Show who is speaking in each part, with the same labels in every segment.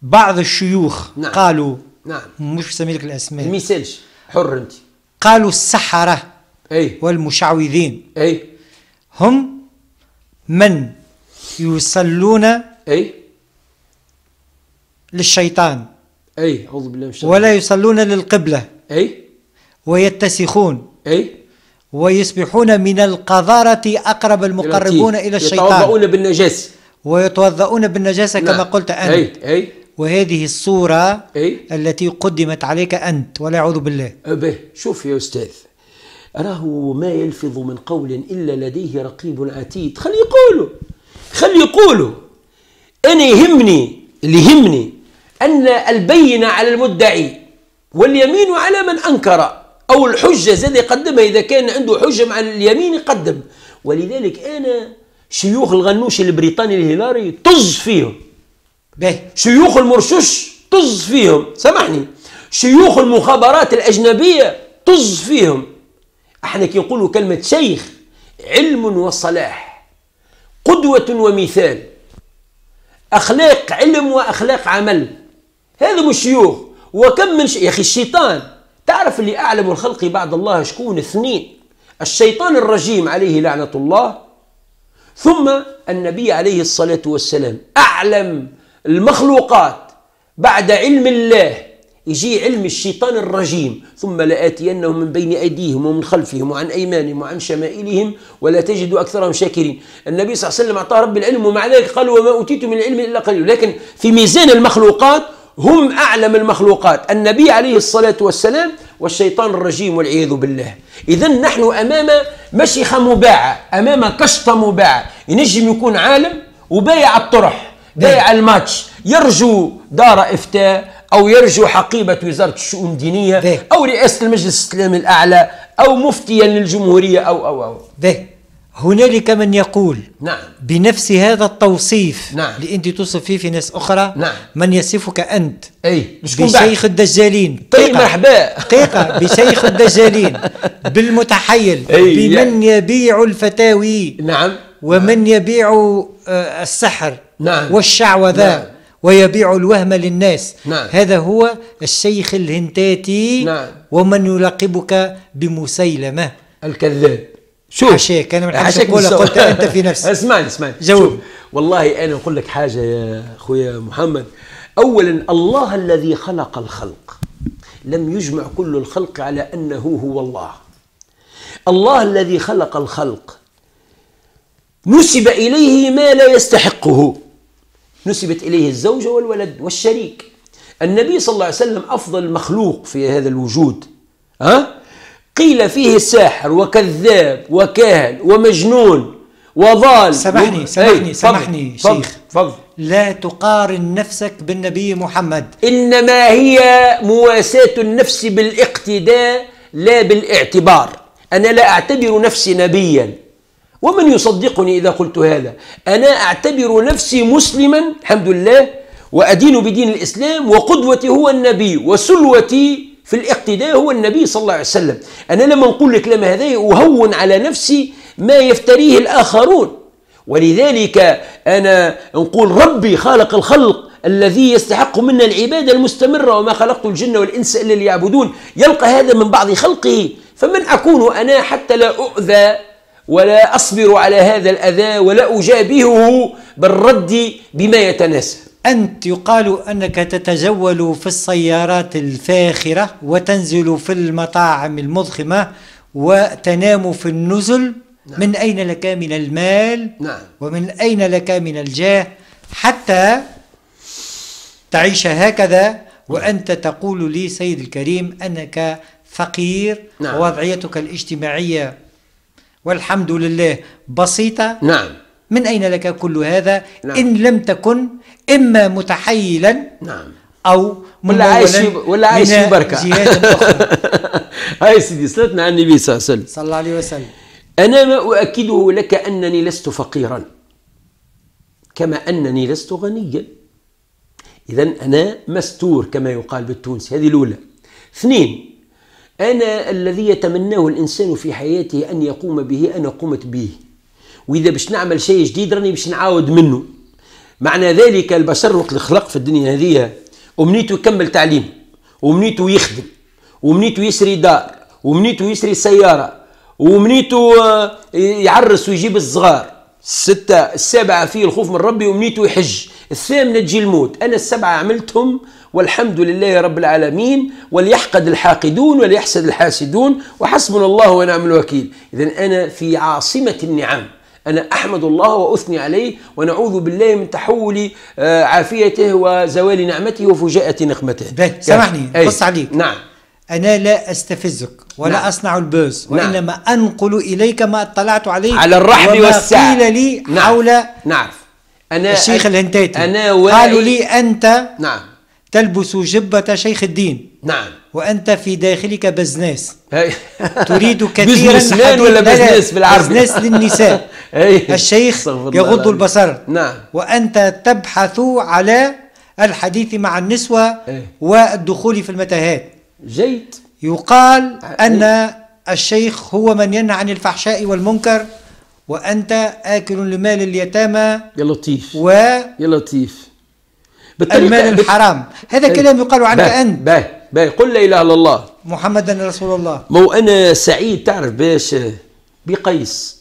Speaker 1: بعض الشيوخ
Speaker 2: نعم.
Speaker 1: قالوا
Speaker 2: نعم
Speaker 1: مش بسمي لك الأسماء،
Speaker 2: المثالش حر أنت.
Speaker 1: قالوا السحرة
Speaker 2: أي
Speaker 1: والمشعوذين
Speaker 2: أي
Speaker 1: هم من يصلون
Speaker 2: أي
Speaker 1: للشيطان
Speaker 2: أي أعوذ بالله من الشيطان
Speaker 1: ولا يصلون للقبلة
Speaker 2: أي
Speaker 1: ويتسخون
Speaker 2: أي
Speaker 1: ويصبحون من القذارة أقرب المقربون إلى الشيطان،
Speaker 2: يتوضؤون بالنجاسة
Speaker 1: ويتوضؤون بالنجاسة كما قلت أنت.
Speaker 2: أي
Speaker 1: وهذه الصورة
Speaker 2: أي
Speaker 1: التي قدمت عليك أنت ولا أعوذ بالله.
Speaker 2: به شوف يا أستاذ، أراه ما يلفظ من قول إلا لديه رقيب عتيد. خلي يقولوا أنا يهمني اللي يهمني أن البينة على المدعي واليمين على من أنكر، أو الحجة زاد يقدمها إذا كان عنده حجة مع اليمين يقدم. ولذلك أنا شيوخ الغنوش البريطاني الهيلاري طز فيهم، شيوخ المرشش طز فيهم، سامحني، شيوخ المخابرات الأجنبية طز فيهم. احنا كي نقولوا كلمة شيخ، علم وصلاح، قدوة ومثال، أخلاق علم وأخلاق عمل، هذا مش شيوخ. وكم من يا أخي الشيطان، تعرف اللي أعلم الخلق بعد الله شكون؟ اثنين: الشيطان الرجيم عليه لعنة الله، ثم النبي عليه الصلاة والسلام. أعلم المخلوقات بعد علم الله يجي علم الشيطان الرجيم: ثم لآتينهم من بين أيديهم ومن خلفهم وعن أيمانهم وعن شمائلهم ولا تجد أكثرهم شاكرين. النبي صلى الله عليه وسلم أعطاه رب العلم، ومع ذلك قال: وما أوتيتم من العلم إلا قليل. لكن في ميزان المخلوقات هم أعلم المخلوقات النبي عليه الصلاة والسلام والشيطان الرجيم والعياذ بالله. إذن نحن أمام مشيخة مباعة، أمام كشطة مباعة. ينجم يكون عالم وبايع الطرح، بايع الماتش، يرجو دار إفتاء أو يرجو حقيبة وزارة الشؤون الدينية أو رئاسة المجلس الإسلامي الأعلى أو مفتيا للجمهورية أو
Speaker 1: هنالك من يقول
Speaker 2: نعم
Speaker 1: بنفس هذا التوصيف
Speaker 2: نعم
Speaker 1: اللي أنت توصف فيه في ناس أخرى.
Speaker 2: نعم
Speaker 1: من يصفك أنت
Speaker 2: بشيخ
Speaker 1: الدجالين.
Speaker 2: طيب مرحبا
Speaker 1: دقيقة بشيخ الدجالين، بالمتحيل، بمن يبيع الفتاوي،
Speaker 2: نعم،
Speaker 1: ومن يبيع السحر،
Speaker 2: نعم،
Speaker 1: والشعوذة، نعم، ويبيع الوهم للناس.
Speaker 2: نعم.
Speaker 1: هذا هو الشيخ الهنتاتي.
Speaker 2: نعم.
Speaker 1: ومن يلقبك بمسيلمة
Speaker 2: الكذاب. شوف
Speaker 1: حشاك، أنا من حشاك قلت أنت في نفسك.
Speaker 2: اسمعني
Speaker 1: جاوب.
Speaker 2: والله أنا أقول لك حاجة يا أخويا محمد. أولا، الله الذي خلق الخلق لم يجمع كل الخلق على أنه هو الله. الله الذي خلق الخلق نسب إليه ما لا يستحقه، نسبت إليه الزوجة والولد والشريك. النبي صلى الله عليه وسلم أفضل مخلوق في هذا الوجود، قيل فيه ساحر وكذاب وكاهن ومجنون وضال.
Speaker 1: سامحني شيخ، لا تقارن نفسك بالنبي محمد.
Speaker 2: إنما هي مواساة النفس بالاقتداء لا بالاعتبار. أنا لا أعتبر نفسي نبيا، ومن يصدقني إذا قلت هذا؟ أنا أعتبر نفسي مسلما الحمد لله، وأدين بدين الإسلام، وقدوتي هو النبي، وسلوتي في الاقتداء هو النبي صلى الله عليه وسلم. أنا لما نقول لك لما هذا أهون على نفسي ما يفتريه الآخرون. ولذلك أنا نقول ربي خالق الخلق الذي يستحق منا العبادة المستمرة، وما خلقت الجن والإنس إلا ليعبدون. يلقى هذا من بعض خلقه، فمن أكون أنا حتى لا أؤذى ولا أصبر على هذا الأذى ولا أجابهه بالرد بما يتناسب؟
Speaker 1: أنت يقال أنك تتجول في السيارات الفاخرة وتنزل في المطاعم المضخمة وتنام في النزل. نعم. من أين لك من المال؟
Speaker 2: نعم.
Speaker 1: ومن أين لك من الجاه حتى تعيش هكذا وأنت تقول لي سيد الكريم أنك فقير؟ نعم. ووضعيتك الاجتماعية والحمد لله بسيطة.
Speaker 2: نعم.
Speaker 1: من أين لك كل هذا؟
Speaker 2: نعم.
Speaker 1: إن لم تكن إما متحيلا،
Speaker 2: نعم،
Speaker 1: أو
Speaker 2: ولا عايش في بركة. هاي سيدي صلتنا على النبي صلى الله عليه وسلم. أنا ما أؤكده لك أنني لست فقيرا كما أنني لست غنيا. إذن أنا مستور كما يقال بالتونسي. هذه الأولى. اثنين، أنا الذي يتمناه الإنسان في حياته أن يقوم به أنا قمت به، وإذا باش نعمل شيء جديد راني باش نعاود منه. معنى ذلك البشر وقت الخلق في الدنيا هذه أمنيته يكمل تعليم، وأمنيته يخدم، وأمنيته يسري دار، وأمنيته يسري سيارة، وأمنيته يعرس ويجيب الصغار. 6 السابعة فيه الخوف من ربي، وأمنيته يحج. 8 تجي الموت. أنا 7 عملتهم والحمد لله رب العالمين، وليحقد الحاقدون وليحسد الحاسدون وحسبنا الله ونعم الوكيل. إذن أنا في عاصمة النعم، أنا أحمد الله وأثني عليه ونعوذ بالله من تحول عافيته وزوال نعمته وفجاءة نقمته.
Speaker 1: سامحني قص عليك.
Speaker 2: نعم.
Speaker 1: أنا لا أستفزك ولا
Speaker 2: نعم.
Speaker 1: أصنع البوس، وإنما
Speaker 2: نعم.
Speaker 1: أنقل إليك ما اطلعت عليه
Speaker 2: على الرحب والسعة.
Speaker 1: وما قيل لي
Speaker 2: نعم.
Speaker 1: حول
Speaker 2: نعرف. أنا
Speaker 1: الشيخ الهنتاتي.
Speaker 2: أنا
Speaker 1: قالوا لي أنت
Speaker 2: نعم.
Speaker 1: تلبس جبة شيخ الدين.
Speaker 2: نعم.
Speaker 1: وأنت في داخلك بزناس. تريد كثيرا
Speaker 2: بزنسمان ولا بزنس بالعربي؟
Speaker 1: بزنس للنساء. الشيخ يغض البصر.
Speaker 2: نعم.
Speaker 1: وأنت تبحث على الحديث مع النسوة والدخول في المتاهات.
Speaker 2: جيد.
Speaker 1: يقال أن الشيخ هو من ينهى عن الفحشاء والمنكر، وأنت آكل لمال اليتامى.
Speaker 2: يا لطيف.
Speaker 1: يا
Speaker 2: لطيف.
Speaker 1: المال الحرام. هذا كلام يقال عنك أنت.
Speaker 2: باي قل لا إله إلا الله
Speaker 1: محمدا رسول الله.
Speaker 2: مو أنا سعيد تعرف باش بقيس.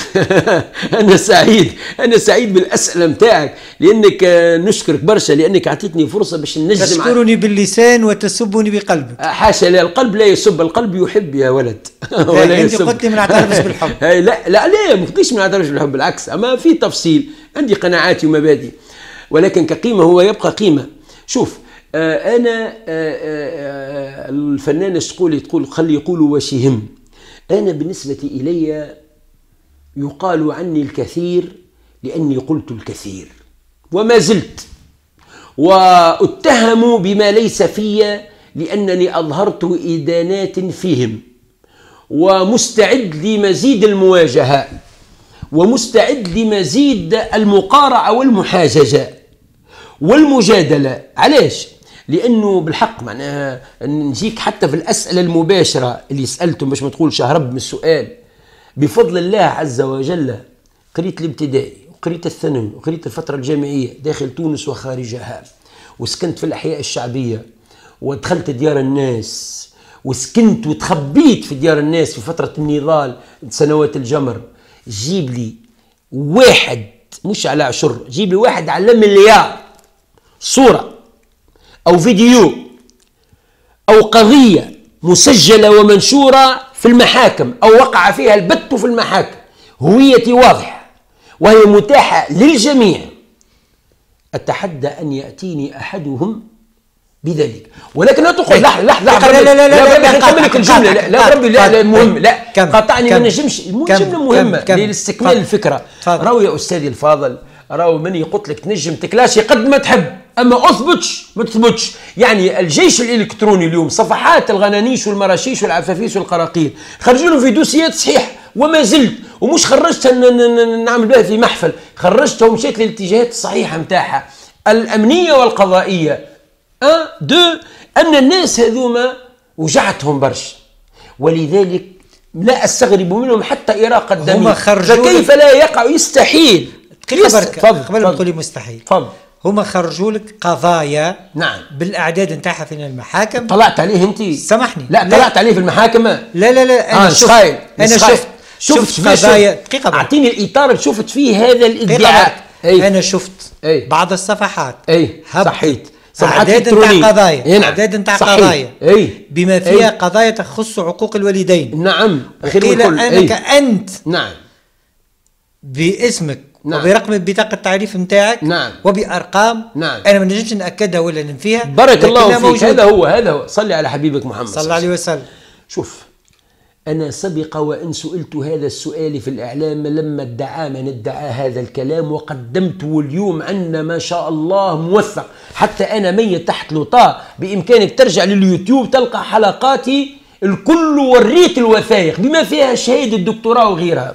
Speaker 2: أنا سعيد بالأسئلة متاعك، لأنك نشكرك برشا لأنك أعطيتني فرصة باش نجم.
Speaker 1: تشكرني باللسان وتسبني بقلبك.
Speaker 2: حاشا، لا، القلب لا يسب، القلب يحب يا ولد.
Speaker 1: ولا أنت قلت لي ما نعترفش بالحب.
Speaker 2: لا ما قلتليش ما نعترفش بالحب، بالعكس، أما في تفصيل، عندي قناعاتي ومبادئ، ولكن كقيمة هو يبقى قيمة. شوف أنا الفنانة تقول خلي يقولوا واش يهم. أنا بالنسبة إلي يقال عني الكثير لأني قلت الكثير وما زلت، واتهم بما ليس في لأنني أظهرت إدانات فيهم، ومستعد لمزيد المواجهة، ومستعد لمزيد المقارعة والمحاججة والمجادلة. علاش؟ لأنه بالحق معناها نجيك حتى في الأسئلة المباشرة اللي سألتم باش ما تقولش هرب من السؤال. بفضل الله عز وجل قريت الابتدائي وقريت الثانوي وقريت الفترة الجامعية داخل تونس وخارجها، وسكنت في الأحياء الشعبية، ودخلت ديار الناس، وسكنت وتخبيت في ديار الناس في فترة النضال سنوات الجمر. جيب لي واحد مش على 10، جيب لي واحد على مليار صورة أو فيديو أو قضية مسجلة ومنشورة في المحاكم أو وقع فيها البت في المحاكم، هويتي واضحة وهي متاحة للجميع. أتحدى أن يأتيني أحدهم بذلك. ولكن لا تقول لحظة لا نكمل لك الجملة. لا ربي لا مهم، لا قاطعني ما نجمش. الجملة مهمة لاستكمال الفكرة. راهو يا أستاذي الفاضل، راهو من قلت لك تنجم تكلاشي قد ما تحب، أما أثبتش ما تثبتش. يعني الجيش الإلكتروني اليوم صفحات الغنانيش والمراشيش والعفافيس والقراقيل خرجوا لهم في دوسيات صحيح، وما زلت ومش خرجتها نعمل بها في محفل، خرجتها ومشيت للاتجاهات الصحيحة متاعها الأمنية والقضائية. أن الناس هذوما وجعتهم برشا، ولذلك لا أستغرب منهم حتى إراقة دمي. فكيف لا يقع؟ يستحيل.
Speaker 1: قبل ما تقولي مستحيل،
Speaker 2: تفضل.
Speaker 1: هما خرجوا لك قضايا
Speaker 2: نعم
Speaker 1: بالاعداد نتاعها في المحاكم.
Speaker 2: طلعت عليه انت؟
Speaker 1: سامحني،
Speaker 2: لا طلعت عليه في المحاكم.
Speaker 1: لا انا شفت قضايا. دقيقه،
Speaker 2: اعطيني الاطار اللي شفت فيه هذا الادعاء.
Speaker 1: انا شفت بعض الصفحات.
Speaker 2: صحيت
Speaker 1: اعداد نتاع قضايا، اعداد نتاع قضايا بما فيها قضايا تخص عقوق الوالدين.
Speaker 2: نعم.
Speaker 1: قيل انك انت
Speaker 2: نعم
Speaker 1: باسمك وبرقم بطاقة التعريف نتاعك وبأرقام. أنا ما نجمش نأكدها ولا ننفيها.
Speaker 2: بارك الله فيك. هذا هو. صلي على حبيبك محمد
Speaker 1: صلى الله عليه وسلم.
Speaker 2: شوف، أنا سبق وأن سئلت هذا السؤال في الإعلام لما ادعى من ادعى هذا الكلام، وقدمته اليوم عندنا ما شاء الله موثق، حتى أنا ميت تحت لطاء، بإمكانك ترجع لليوتيوب تلقى حلقاتي الكل، وريت الوثائق بما فيها شهادة الدكتوراه وغيرها.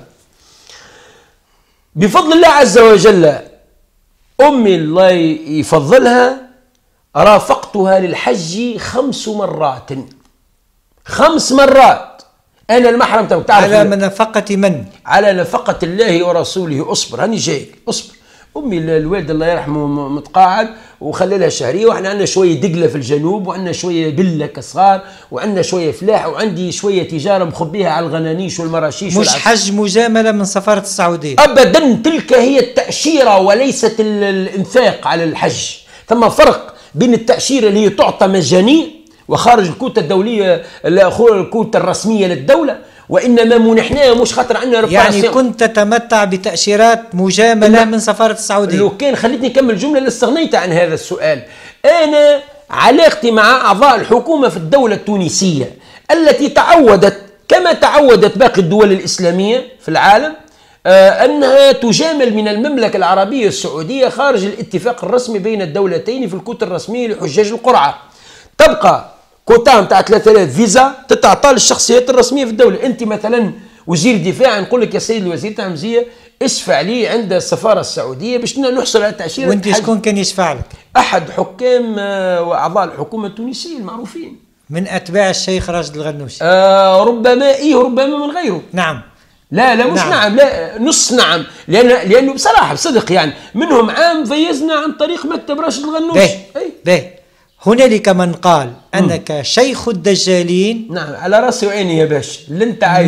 Speaker 2: بفضل الله عز وجل أمي الله يفضلها رافقتها للحج 5 مرات. 5 مرات أنا المحرم تعرف.
Speaker 1: على نفقة من؟
Speaker 2: على نفقة الله ورسوله. أصبر هاني جايك، أصبر. امي الوالد الله يرحمه متقاعد وخلى لها شهريه، واحنا عندنا شويه دقله في الجنوب، وعندنا شويه بله كصغار، وعندنا شويه فلاح، وعندي شويه تجاره مخبيها على الغنانيش والمراشيش.
Speaker 1: مش حج مجامله من سفاره السعوديه
Speaker 2: ابدا، تلك هي التاشيره وليست الانفاق على الحج. ثم فرق بين التاشيره اللي هي تعطى مجانيه وخارج الكوتا الدوليه الكوتا الرسميه للدوله، وانما منحناها مش خاطر عندنا
Speaker 1: يعني كنت تتمتع بتاشيرات مجامله من سفاره السعوديه.
Speaker 2: لو كان خليتني نكمل جمله لاستغنيت عن هذا السؤال. انا علاقتي مع اعضاء الحكومه في الدوله التونسيه التي تعودت كما تعودت باقي الدول الاسلاميه في العالم انها تجامل من المملكه العربيه السعوديه خارج الاتفاق الرسمي بين الدولتين في الكوتا الرسميه لحجاج القرعه. تبقى كوتا نتاع 3000 فيزا تتعطى للشخصيات الرسميه في الدوله. انت مثلا وزير دفاع، نقول لك يا سيد الوزير تاع مزيه اشفع لي عند السفاره السعوديه باش نحصل على تاشيره.
Speaker 1: وانت شكون كان يشفع لك؟
Speaker 2: احد حكام واعضاء الحكومه التونسيه المعروفين
Speaker 1: من اتباع الشيخ راشد الغنوشي.
Speaker 2: ربما ربما من غيره.
Speaker 1: نعم.
Speaker 2: لا مش نعم، لا نص نعم، لانه بصراحه بصدق يعني منهم عام فيزنا عن طريق مكتب راشد الغنوشي.
Speaker 1: باهي هنالك من قال أنك شيخ الدجالين.
Speaker 2: نعم على راسي وعيني يا باشا اللي انت عايزه.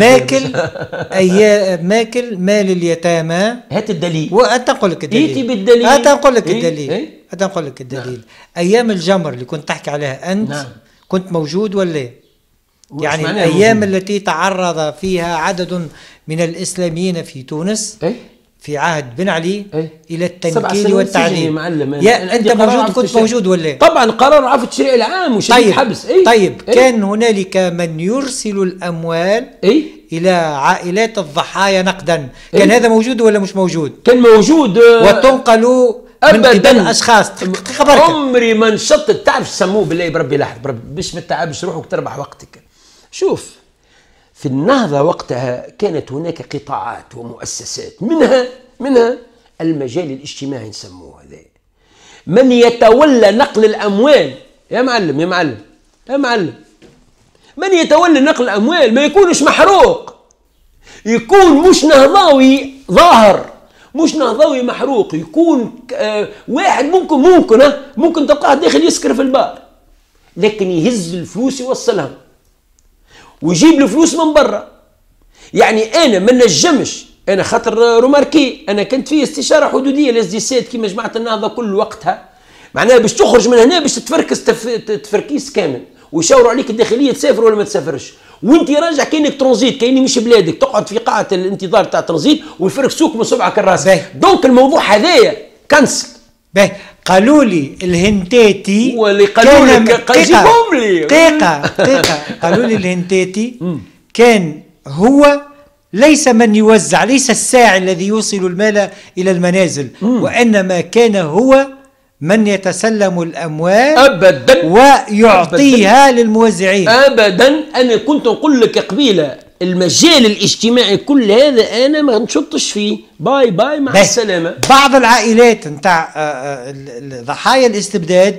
Speaker 1: ماكل مال اليتامى.
Speaker 2: هات الدليل.
Speaker 1: وأتنقل لك الدليل.
Speaker 2: ايتي بالدليل.
Speaker 1: أتنقل لك الدليل. أتنقل لك الدليل. أيام الجمر اللي كنت تحكي عليها أنت.
Speaker 2: نعم.
Speaker 1: كنت موجود ولا؟ يعني الأيام موجود. التي تعرض فيها عدد من الإسلاميين في تونس في عهد بن علي الى التنكيل والتعذيب. يا انت موجود؟ كنت موجود ولا؟
Speaker 2: طبعا قرار عفو التشريع العام وشديد الحبس.
Speaker 1: طيب كان هنالك من يرسل الاموال الى عائلات الضحايا نقدا. كان هذا موجود ولا مش موجود؟
Speaker 2: كان موجود
Speaker 1: وتنقل من قبل اشخاص.
Speaker 2: عمري ما نشطت. تعرف سموه بالله بربي لحظه باش ما تتعبش روحك تربح وقتك. شوف في النهضة وقتها كانت هناك قطاعات ومؤسسات منها المجال الاجتماعي نسموه هذا، من يتولى نقل الأموال. يا معلم من يتولى نقل الأموال ما يكونش محروق، يكون مش نهضاوي ظاهر، مش نهضاوي محروق، يكون واحد ممكن تلقاه داخل يسكر في البار، لكن يهز الفلوس يوصلها ويجيب له فلوس من برا. يعني انا ما نجمش، انا خاطر روماركي انا كنت في استشاره حدوديه لاس دي سيت كيما جماعه النهضه كل وقتها، معناها باش تخرج من هنا باش تتفركس تفركيس كامل ويشاوروا عليك الداخليه تسافر ولا ما تسافرش، وانت راجع كانك ترانزيت، كاني مش بلادك، تقعد في قاعه الانتظار تاع ترانزيت ويفركسوك من صبعك الراس. دونك الموضوع هذايا كنسل.
Speaker 1: قالوا لي الهنتاتي
Speaker 2: واللي قالوا لك جيبهم لي
Speaker 1: دقيقة قالوا لي الهنتاتي كان هو ليس من يوزع، ليس الساعي الذي يوصل المال إلى المنازل، وإنما كان هو من يتسلم الأموال
Speaker 2: أبدا
Speaker 1: ويعطيها للموزعين.
Speaker 2: أبدا أنا كنت أقول لك قبيلة المجال الاجتماعي كل هذا أنا ما نشطش فيه. باي مع السلامة.
Speaker 1: بعض العائلات نتاع ضحايا الاستبداد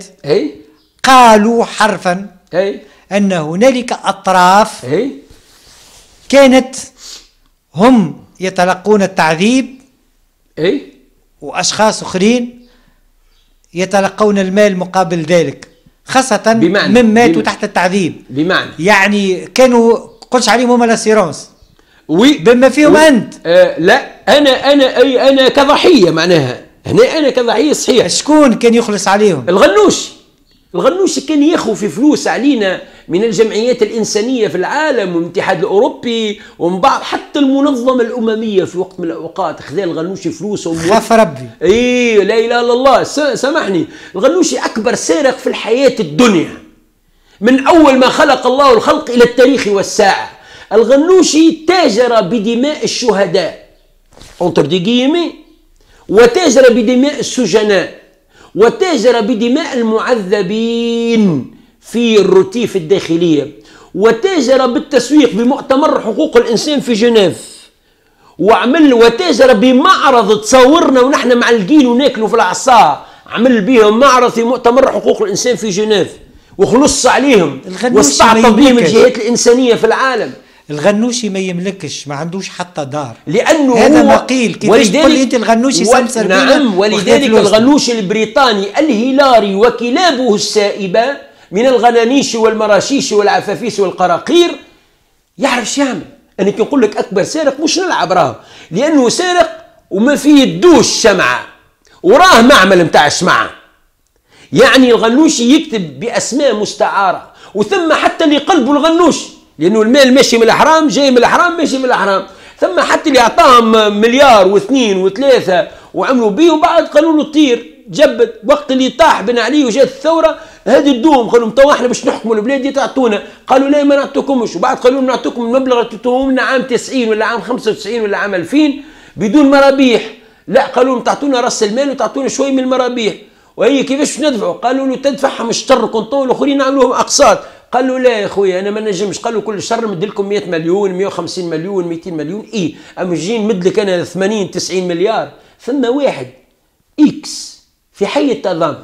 Speaker 1: قالوا حرفا أن هنالك أطراف كانت هم يتلقون التعذيب وأشخاص آخرين يتلقون المال مقابل ذلك، خاصة من ماتوا تحت التعذيب.
Speaker 2: بمعنى
Speaker 1: يعني كانوا قلش عليهم هم الاسيرونس بما فيهم أنت.
Speaker 2: لا أنا كضحية، معناها هنا أنا كضحية صحيح.
Speaker 1: شكون كان يخلص عليهم؟
Speaker 2: الغنوشي كان ياخذ في فلوس علينا من الجمعيات الإنسانية في العالم والاتحاد الأوروبي ومن بعض حتى المنظمة الأممية في وقت من الأوقات خذ الغنوشي فلوس.
Speaker 1: خاف ربي.
Speaker 2: لا إله إلا الله. سامحني، الغنوشي أكبر سارق في الحياة الدنيا من أول ما خلق الله الخلق إلى التاريخ والساعة. الغنوشي تاجر بدماء الشهداء وتاجر بدماء السجناء وتاجر بدماء المعذبين في الرتيف الداخلية وتاجر بالتسويق بمؤتمر حقوق الإنسان في جنيف وتاجر بمعرض تصورنا ونحن معلقين وناكلوا في العصا، عمل بهم معرض في مؤتمر حقوق الإنسان في جنيف وخلص عليهم واستعطى بهم الجهات الإنسانية في العالم.
Speaker 1: الغنوشي ما يملكش، ما عندوش حتى دار،
Speaker 2: لأنه
Speaker 1: هذا
Speaker 2: هو
Speaker 1: ما قيل. كيفاش تقول لي أنت الغنوشي سمسر بينا؟
Speaker 2: نعم، ولذلك الغنوشي البريطاني الهيلاري وكلابه السائبة من الغنانيش والمراشيش والعفافيس والقراقير يعرف شو يعمل. أنا كي نقول لك أكبر سارق مش نلعب راه، لأنه سارق وما في يدوش شمعة وراه معمل متاع الشمعة. يعني الغنوشي يكتب بأسماء مستعارة، وثم حتى اللي قلبه الغنوشي، لأنه المال ماشي من الأحرام، جاي من الأحرام ماشي من الأحرام. ثم حتى اللي أعطاهم مليار واثنين وثلاثة وعملوا بيه، وبعد قالوا له طير جبت. وقت اللي طاح بن علي وجات الثورة هذه الدوم، قالوا تو احنا باش نحكموا البلاد دي تعطونا، قالوا لا ما نعطوكمش. وبعد قالوا لهم نعطوكم المبلغ اللي تعطوه لنا عام 90 ولا عام 95 ولا عام 2000 بدون مرابيح. لا، قالوا لهم تعطونا راس المال وتعطونا شوي من المرابيح. وهي كيفاش ندفعوا؟ قالوا له تدفعهم الشر كونطون والاخرين نعملوهم اقساط. قالوا لا يا خويا انا ما نجمش. قالوا كل شهر نمد لكم 100 مليون 150 مليون 200 مليون. اي اما جي نمد لك انا 80 90 مليار. ثم واحد اكس في حي التضامن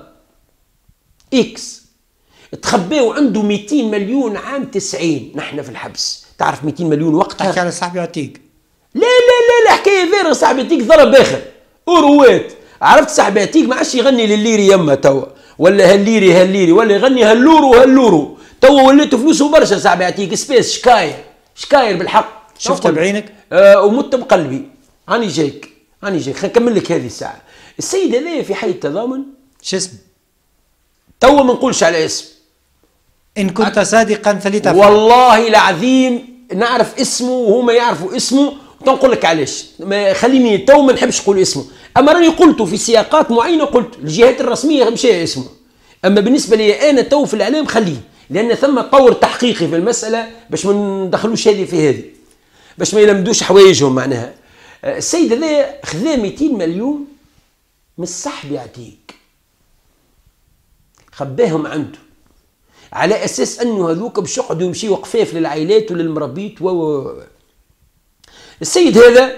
Speaker 2: اكس تخباو عنده 200 مليون عام 90 نحن في الحبس. تعرف 200 مليون وقتها؟
Speaker 1: تحكي على صاحبي عتيق.
Speaker 2: لا لا لا لا، حكايه فارغه. صاحبي عتيق ضرب اخر اوروات. عرفت صاحبي عتيق ما عادش يغني لليري يما توا، ولا هالليري هالليري، ولا يغني هاللورو هاللورو. توا وليت فلوسه برشا صاحبي عتيق. سبيس شكاير شكاير بالحق.
Speaker 1: شفته بعينك؟
Speaker 2: ومت بقلبي. هاني جايك هاني جايك. خلينا نكمل لك هذه الساعه. السيد هذا في حي التضامن
Speaker 1: شو اسمه؟
Speaker 2: توا ما نقولش على اسم.
Speaker 1: إن كنت صادقا فلتفعل.
Speaker 2: والله العظيم نعرف اسمه وهما يعرفوا اسمه، تنقول لك علاش. ما خليني تو ما نحبش نقول اسمه، اما راني قلته في سياقات معينه، قلت الجهات الرسميه مشى اسمه. اما بالنسبه لي انا تو في الاعلام خليه، لان ثم تطور تحقيقي في المساله باش ما ندخلوش هذه في هذه، باش ما يلمدوش حوايجهم. معناها السيد هذا خذا 200 مليون من صاحبي عتيق، خباهم عنده على اساس انه هذوك باش يقعدوا يمشيوا قفاف للعائلات وللمرابيط السيد هذا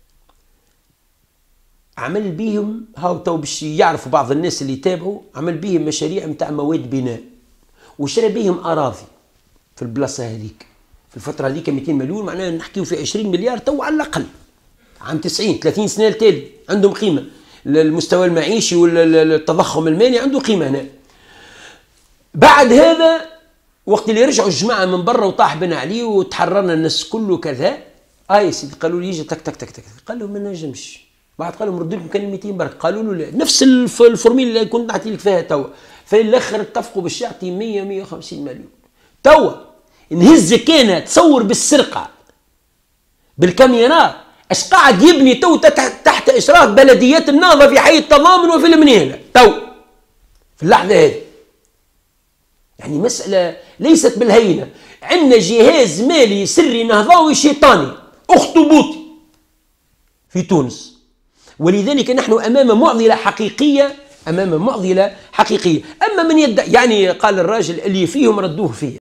Speaker 2: عمل بيهم هاو تو باش يعرفوا بعض الناس اللي يتابعوا، عمل بيهم مشاريع نتاع مواد بناء وشرى بيهم اراضي في البلاصه هذيك. في الفتره هذيك 200 مليون معناها نحكيو في 20 مليار تو على الاقل. عام 90 30 سنه التالي عندهم قيمه. المستوى المعيشي والتضخم المالي عنده قيمه هنا. بعد هذا وقت اللي رجعوا الجماعه من برا وطاح بن علي وتحررنا الناس كله كذا، يا سيدي قالوا لي يجي تك تك تك تك. قال لهم ما نجمش. بعد قال لهم ردوا لكم كان 200 برك. قالوا له لا، نفس الفورميل اللي كنت نعطي لك فيها توا. في الاخر اتفقوا باش يعطي 100 150 مليون. توا نهز كان تصور بالسرقه بالكاميرات اش قاعد يبني تو تحت اشراف بلديات النهضه في حي التضامن وفي المنيله تو في اللحظه هذه. يعني مسألة ليست بالهينة. عندنا جهاز مالي سري نهضوي شيطاني أخطبوطي في تونس، ولذلك نحن أمام معضلة حقيقية، أمام معضلة حقيقية. أما من يدعي يعني قال الراجل اللي فيهم ردوه فيه.